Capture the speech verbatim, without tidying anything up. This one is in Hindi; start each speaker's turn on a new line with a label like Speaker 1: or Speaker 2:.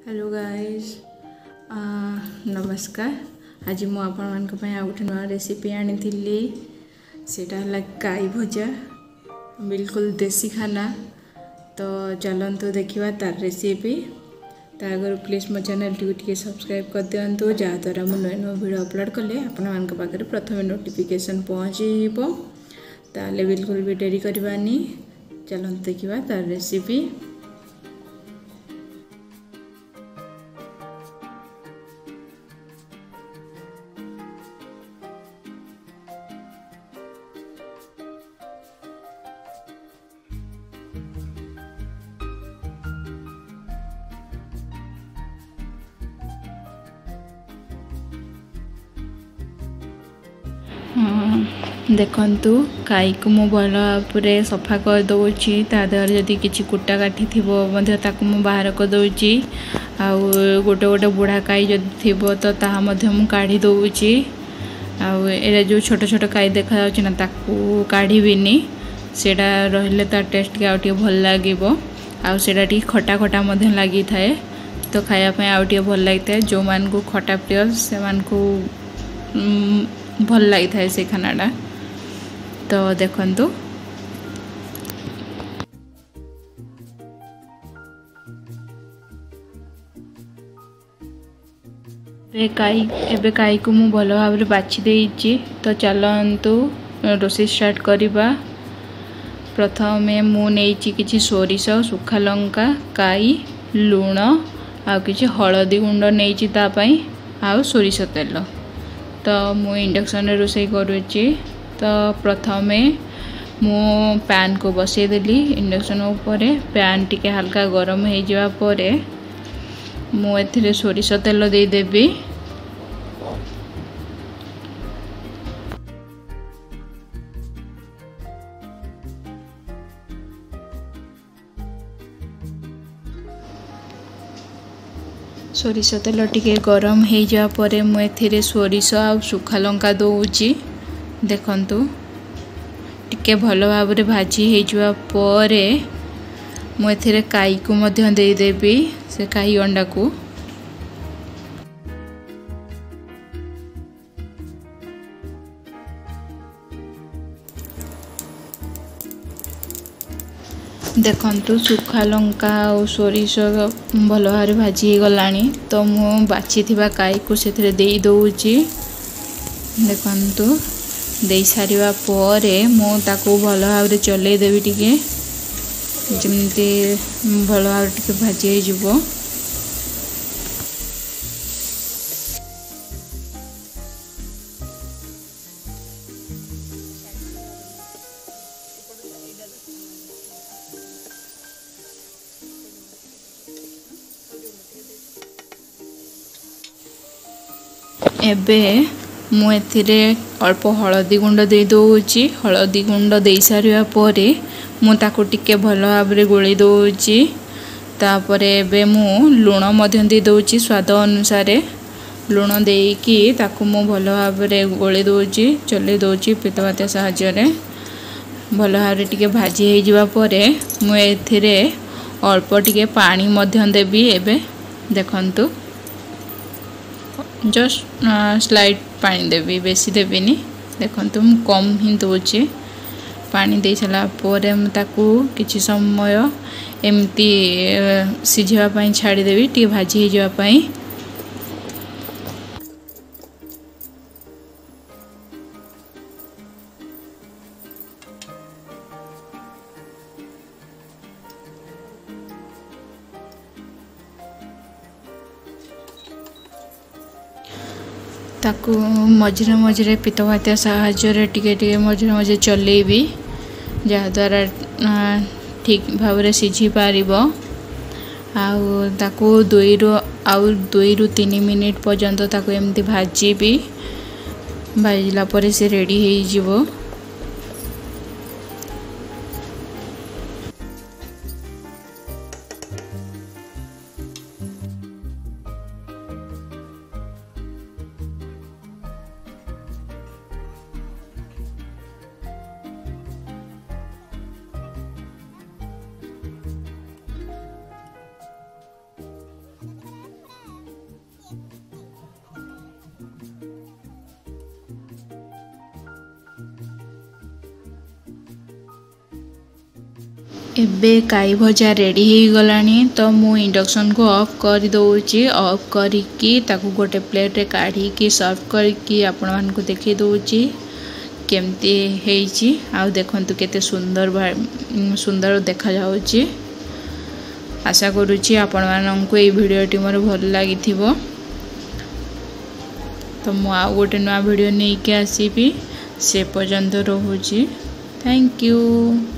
Speaker 1: हेलो गाइस, नमस्कार। आज मु आपण मान आ गोटे नुआ रेसिपी आनी सेटा हला काई भजा, बिल्कुल देसी खाना। तो चलतु देखा तार रेसिपी। ता अगर प्लीज मो चैनल टी सब्सक्राइब कर दिंतु, जहाँद्वारा मुझे नुआ नुआ वीडियो अपलोड कले आपण पाखे प्रथम नोटिफिकेशन पहुँची ताले बिल्कुल भी डेरी करवानी। चलतु देखा तार रेसिपी। देखंतु काई को मु भल भाव सफा कर दउची। ता देहर जदि किछि कुटा काठी थिबो मध्य ताकु मु बाहर कर दउची। आ गोटे गोटे बुढ़ा काई जदि थिबो तो ताहा मध्य मु काढी दउची। आ एरा जो छोट छोट काई देखा जाउची ना ताकु काढी बिनी। सेडा रहले ता टेस्ट के आउटी भल लागिबो। आ सेडा टी खटा खटा मध्य लागि थाए, तो खाया पे आउटी भल लागि थाए। जो मान को खटा प्रिय से मान को भल लगी था से खानाटा। तो देखंतु काई एबे काई को मु भल भाव बाछि देइछि। तो चलंतु रोषेई स्टार्ट करिबा। प्रथमे मु नेइछि किछि सोरिष, सुखा लंका, काई, लूण आ किछि हळदी गुंड नेइछि ता पई आ सोरिष तेल। तो मु इंडक्शन रोषे करुच्ची। तो प्रथमे मु पैन को बसई देली इंडक्शन उपरे। पैन टिके हल्का गरम हो जावा परे मु एथिरे सोरिष तेल दे देबी। सोरिष तेल टिके गरम हो जा परे मु एथिरे सोरिष आ सुखा लंका दउची। देखंतु टिके भल भाव रे भाजी हो जा परे मु एथिरे काई को मध्य दे देबी। से काई अंडा को देखंतु सुखा लंका और सोरिष भल भाव भाजी गलानी। तो मु बाछि थिबा काई को सेथरे देई दउची। देखंतु देई सारिबा परे मु ताको भल भाव चलै देबी टिके, जेमती भल भाव टिके भाजी हो जिवो। एबे मु एथिरे अल्प हळदी गुंड दे दउची। हळदी गुंड दे सारिया परे मु ताको टिके भल भाव रे गोळी दउची। तापरे एबे मु लूण मध्य दे दउची स्वाद अनुसार। लूण देकी ताको मु भल भाव रे गोळी दउची, चले दउची पितवाते सहाय्य रे। भल भाव रे टिके भाजी हे जिवा परे मु एथिरे अल्प टिके पानी मध्य देबी। एबे देखंतु जस्ट स्लाइड पानी देवी, बेसी देविनी। देखंतु मु कम ही दउची। पानी दे सला परे मु ताकू किछि समय एमती सिझिबा पई छाडी देबी, टी भाजी हे जिबा पई। ताकू मझे मझे पितवातिया साहाय्य टिके टिके मझे मझे चलेबी, जहाँद्वारा ठीक भाव रे सिझी पारिबो। आउ ताकू दुई रु आउ दुई रु तीन मिनिट पर्यंत ताकू एमती भाजीबी। भाजला परे से रेडी हो जिवो। एबे काई भजा रेडी हो गलानी तो मु इंडक्शन को ऑफ कर दउची। ऑफ करिकी ताकू गोटे प्लेट रे काढ़ी की सर्व करिकी आपण मान को देखै दउची केमती हेची। आ देखंतु केते सुंदर सुंदर देखा जाउची। आशा करूची आपण मान को ए वीडियोटी मोर भल लागिथिबो। तो मु आ गोटे नया वीडियो नै के आसीबी। से पर्यंत रहूची। Thank you.